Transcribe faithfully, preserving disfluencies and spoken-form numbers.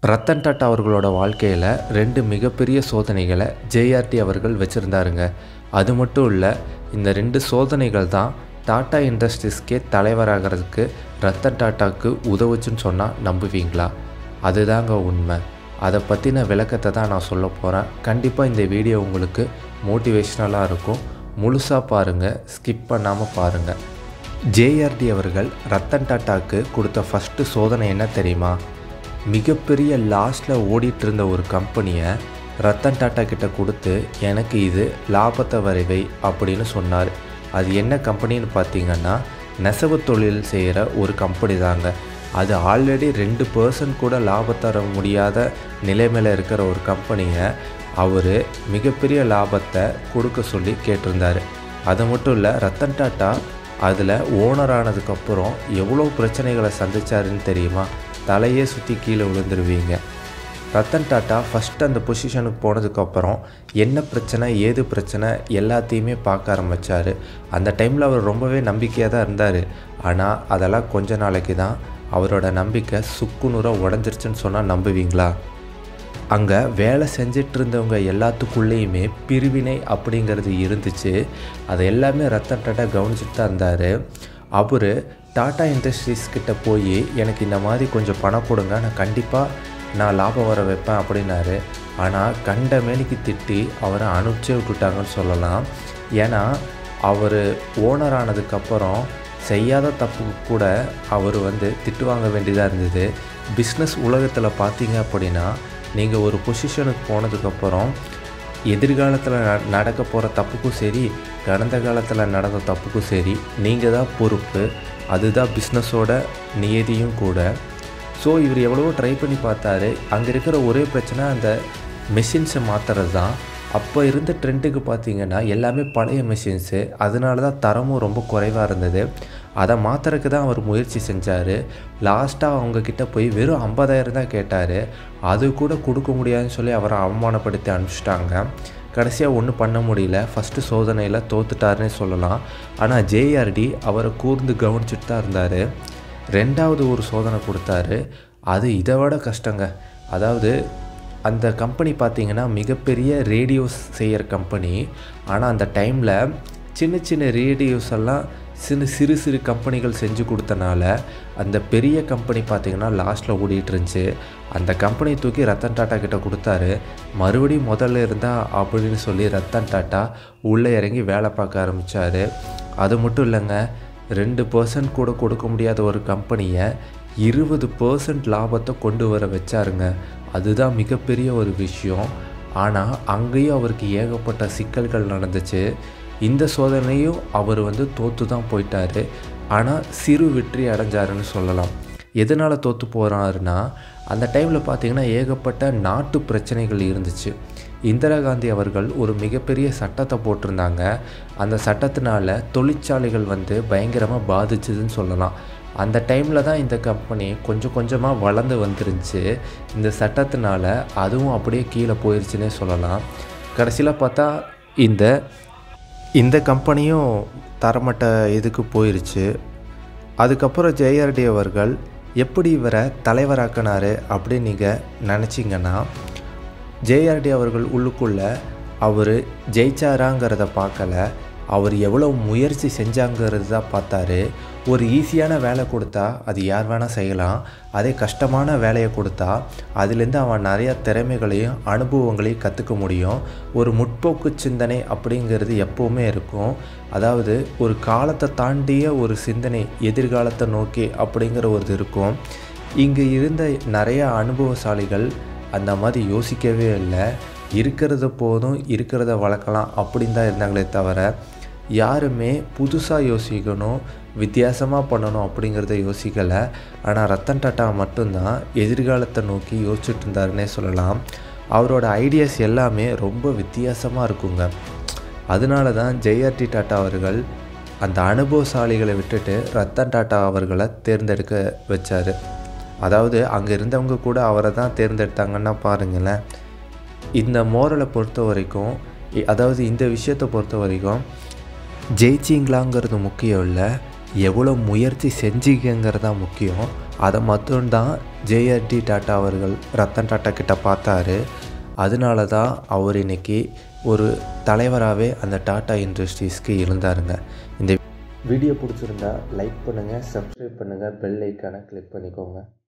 ரத்தன் டாட்டா அவர்களோட வாழ்க்கையில் ரெண்டு மிகப்பெரிய சோதனைகளை ஜேஆர்டி அவர்கள் வச்சுருந்தாருங்க. அது மட்டும் இல்லை, இந்த ரெண்டு சோதனைகள் தான் டாட்டா இண்டஸ்ட்ரீஸ்க்கே தலைவராகிறதுக்கு ரத்தன் டாட்டாவுக்கு உதவுச்சுன்னு சொன்னால் நம்புவீங்களா? அதுதாங்க உண்மை. அதை பற்றின விளக்கத்தை தான் நான் சொல்ல போகிறேன். கண்டிப்பாக இந்த வீடியோ உங்களுக்கு மோட்டிவேஷ்னலாக இருக்கும். முழுசாக பாருங்கள், ஸ்கிப் பண்ணாமல் பாருங்கள். ஜேஆர்டி அவர்கள் ரத்தன் டாட்டாவுக்கு கொடுத்த ஃபஸ்ட்டு சோதனை என்ன தெரியுமா? மிகப்பெரிய லாஸ்ட்டில் ஓடிட்டு இருந்த ஒரு கம்பெனியை ரத்தன் டாட்டா கிட்ட கொடுத்து, எனக்கு இது லாபத்தை வரைவை அப்படின்னு சொன்னார். அது என்ன கம்பெனின்னு பார்த்தீங்கன்னா, நெசவு தொழில் செய்கிற ஒரு கம்பெனி தாங்க. அது ஆல்ரெடி ரெண்டு பர்சன்ட் கூட லாபம் தர முடியாத நிலைமையில் இருக்கிற ஒரு கம்பெனியை அவர் மிகப்பெரிய லாபத்தை கொடுக்க சொல்லி கேட்டிருந்தார். அது மட்டும் இல்லை, ரத்தன் டாட்டா அதில் ஓனர் ஆனதுக்கப்புறம் எவ்வளோ பிரச்சனைகளை சந்திச்சாருன்னு தெரியுமா? தலையே சுற்றி கீழே விழுந்துருவீங்க. ரத்தன் டாட்டா ஃபஸ்ட்டு அந்த பொசிஷனுக்கு போனதுக்கப்புறம் என்ன பிரச்சனை ஏது பிரச்சனை எல்லாத்தையுமே பார்க்க ஆரம்பித்தார். அந்த டைமில் அவர் ரொம்பவே நம்பிக்கையாக தான் இருந்தார். ஆனால் அதெல்லாம் கொஞ்ச நாளைக்கு தான் அவரோட நம்பிக்கை சுக்குநூறாக உடஞ்சிருச்சுன்னு சொன்னால் நம்புவீங்களா? அங்கே வேலை செஞ்சிட்டு இருந்தவங்க எல்லாத்துக்குள்ளேயுமே பிரிவினை அப்படிங்கிறது இருந்துச்சு. அதை எல்லாமே ரத்தன் டாட்டா கவனிச்சுட்டு தான் இருந்தார். அவர் டாட்டா இண்டஸ்ட்ரீஸ் கிட்ட போய், எனக்கு இந்த மாதிரி கொஞ்சம் பணம் கொடுங்க, நான் கண்டிப்பாக நான் லாபம் வர வைப்பேன் அப்படின்னாரு. ஆனால் கண்ட மேனிக்கு திட்டி அவரை அனுப்பிச்சே விட்டுட்டாங்கன்னு சொல்லலாம். ஏன்னா அவர் ஓனர் ஆனதுக்கப்புறம் செய்யாத தப்புக்கு கூட அவர் வந்து திட்டு வாங்க வேண்டியதாக இருந்தது. பிஸ்னஸ் உலகத்தில் பார்த்தீங்க அப்படின்னா, நீங்கள் ஒரு பொசிஷனுக்கு போனதுக்கப்புறம் எதிர்காலத்தில் ந நடக்க போகிற தப்புக்கும் சரி, கடந்த காலத்தில் நடந்த தப்புக்கும் சரி, நீங்கள் தான் பொறுப்பு. அதுதான் பிஸ்னஸோட நியதியும் கூட. ஸோ இவர் எவ்வளவோ ட்ரை பண்ணி பார்த்தாரு. அங்கே இருக்கிற ஒரே பிரச்சனை அந்த மெஷின்ஸை மாற்றுறது தான். அப்போ இருந்த ட்ரெண்டுக்கு பார்த்திங்கன்னா எல்லாமே பழைய மெஷின்ஸு. அதனால தான் தரமும் ரொம்ப குறைவாக இருந்தது. அதை மாற்றுறதுக்கு தான் அவர் முயற்சி செஞ்சார். லாஸ்ட்டாக அவங்கக்கிட்ட போய் வெறும் ஐம்பதாயிரம் தான் கேட்டார். அது கூட கொடுக்க முடியாதுன்னு சொல்லி அவரை அவமானப்படுத்தி அனுப்பிச்சிட்டாங்க. கடைசியாக ஒன்றும் பண்ண முடியல. ஃபஸ்ட்டு சோதனையில் தோத்துட்டாருன்னே சொல்லலாம். ஆனால் ஜேஆர்டி அவரை கூர்ந்து கவனிச்சுட்டு தான் இருந்தார். ரெண்டாவது ஒரு சோதனை கொடுத்தாரு. அது இதை விட கஷ்டங்க. அதாவது அந்த கம்பெனி பார்த்திங்கன்னா மிகப்பெரிய ரேடியோஸ் செய்கிற கம்பெனி. ஆனால் அந்த டைமில் சின்ன சின்ன ரேடியோஸ் எல்லாம் சின்ன சிறு சிறு கம்பெனிகள் செஞ்சு கொடுத்தனால அந்த பெரிய கம்பெனி பார்த்திங்கன்னா லாஸ்ட்டில் ஓடிட்டு இருந்துச்சு. அந்த கம்பெனி தூக்கி ரத்தன் டாட்டா கிட்ட கொடுத்தாரு. மறுபடியும் முதல்ல இருந்தால் அப்படின்னு சொல்லி ரத்தன் டாட்டா உள்ளே இறங்கி வேலை பார்க்க ஆரம்பித்தார். அது மட்டும் இல்லைங்க, ரெண்டு பர்சன்ட் கூட கொடுக்க முடியாத ஒரு கம்பெனியை இருபது பர்சன்ட் லாபத்தை கொண்டு வர வச்சாருங்க. அதுதான் மிகப்பெரிய ஒரு விஷயம். ஆனால் அங்கேயும் அவருக்கு ஏகப்பட்ட சிக்கல்கள் நடந்துச்சு. இந்த சோதனையும் அவர் வந்து தோற்று தான் போயிட்டார். ஆனால் சிறு வெற்றி அடைஞ்சாருன்னு சொல்லலாம். எதனால் தோற்று போகிறாருன்னா, அந்த டைமில் பார்த்திங்கன்னா ஏகப்பட்ட நாட்டு பிரச்சனைகள் இருந்துச்சு. இந்திரா காந்தி அவர்கள் ஒரு மிகப்பெரிய சட்டத்தை போட்டிருந்தாங்க. அந்த சட்டத்தினால தொழிற்சாலைகள் வந்து பயங்கரமாக பாதிச்சுதுன்னு சொல்லலாம். அந்த டைமில் தான் இந்த கம்பெனி கொஞ்சம் கொஞ்சமாக வளர்ந்து வந்துருந்துச்சு. இந்த சட்டத்தினால அதுவும் அப்படியே கீழே போயிடுச்சுன்னே சொல்லலாம். கடைசியில் பார்த்தா இந்த இந்த கம்பெனியும் தரமட்ட இதுக்கு போயிடுச்சு. அதுக்கப்புறம் ஜேஆர்டி அவர்கள் எப்படி இவரை தலைவராக்கினார் அப்படின்னு நீங்கள் நினச்சிங்கன்னா, ஜேஆர்டி அவர்கள் உள்ளுக்குள்ளே அவர் ஜெயிச்சாராங்கிறத பார்க்கல, அவர் எவ்வளோ முயற்சி செஞ்சாங்கிறது தான் பார்த்தாரு. ஒரு ஈஸியான வேலை கொடுத்தா அது யார் வேணால் செய்யலாம். அதே கஷ்டமான வேலையை கொடுத்தா அதுலேருந்து அவன் நிறையா திறமைகளையும் அனுபவங்களையும் கற்றுக்க முடியும். ஒரு முற்போக்கு சிந்தனை அப்படிங்கிறது எப்போவுமே இருக்கும். அதாவது ஒரு காலத்தை தாண்டிய ஒரு சிந்தனை எதிர்காலத்தை நோக்கி அப்படிங்கிற ஒரு இது இருக்கும். இங்கே இருந்த நிறையா அனுபவசாலிகள் அந்த மாதிரி யோசிக்கவே இல்லை. இருக்கிறத போதும், இருக்கிறத வளர்க்கலாம் அப்படின்னு தான் இருந்தாங்களே தவிர, யாருமே புதுசாக யோசிக்கணும், வித்தியாசமாக பண்ணணும் அப்படிங்கிறத யோசிக்கலை. ஆனால் ரத்தன் டாட்டா மட்டும்தான் எதிர்காலத்தை நோக்கி யோசிச்சுட்டு இருந்தாருன்னே சொல்லலாம். அவரோட ஐடியாஸ் எல்லாமே ரொம்ப வித்தியாசமாக இருக்குங்க. அதனால தான் ஜேஆர்டி டாட்டா அவர்கள் அந்த அனுபவசாலிகளை விட்டுட்டு ரத்தன் டாட்டா அவர்களை தேர்ந்தெடுக்க வச்சார். அதாவது அங்கே இருந்தவங்க கூட அவரை தான் தேர்ந்தெடுத்தாங்கன்னா பாருங்களேன். இந்த மோரலை பொறுத்த வரைக்கும், அதாவது இந்த விஷயத்தை பொறுத்த வரைக்கும் ஜெயிச்சிங்களாங்கிறது முக்கியம் இல்லை, எவ்வளோ முயற்சி செஞ்சீங்கிறது தான் முக்கியம். அதை மட்டும்தான் ஜேஆர்டி டாட்டா அவர்கள் ரத்தன் டாட்டா கிட்ட பார்த்தாரு. அதனால தான் அவர் இன்றைக்கி ஒரு தலைவராகவே அந்த டாட்டா இண்டஸ்ட்ரீஸ்க்கு இருந்தாருங்க. இந்த வீடியோ பிடிச்சிருந்தா லைக் பண்ணுங்கள், சப்ஸ்கிரைப் பண்ணுங்கள், பெல் ஐக்கானை கிளிக் பண்ணிக்கோங்க.